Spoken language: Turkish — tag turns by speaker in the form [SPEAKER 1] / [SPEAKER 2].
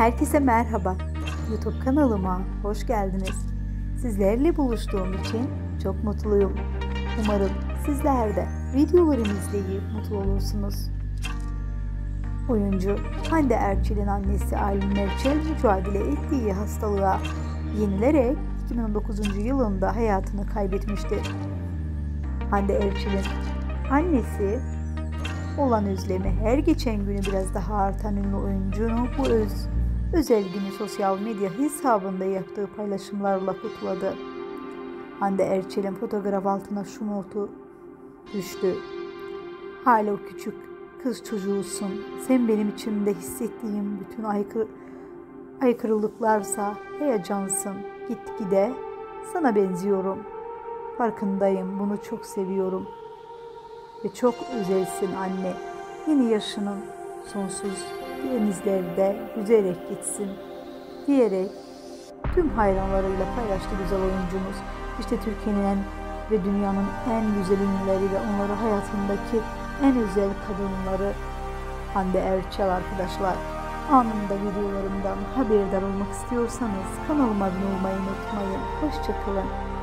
[SPEAKER 1] Herkese merhaba. YouTube kanalıma hoş geldiniz. Sizlerle buluştuğum için çok mutluyum. Umarım sizler de videolarımı izleyip mutlu olursunuz. Oyuncu Hande Erçel'in annesi Aylin Erçel mücadele ettiği hastalığa yenilerek 2019 yılında hayatını kaybetmiştir. Hande Erçel'in annesi olan özlemi her geçen günü biraz daha artan ünlü oyuncunun bu özel günü sosyal medya hesabında yaptığı paylaşımlarla kutladı. Hande Erçel'in fotoğraf altına şu notu düştü: "Hala o küçük kız çocuğusun. Sen benim içimde hissettiğim bütün aykırılıklarsa heyecansın. Gitgide sana benziyorum. Farkındayım, bunu çok seviyorum. Ve çok özelsin anne. Yeni yaşının sonsuz denizlerde yüzerek gitsin" diyerek tüm hayranlarıyla paylaştı güzel oyuncumuz. İşte Türkiye'nin ve dünyanın en güzel ünlüleri ve onları hayatındaki en özel kadınları Hande Erçel arkadaşlar. Anında videolarımdan haberdar olmak istiyorsanız kanalıma abone olmayı unutmayın. Hoşça kalın.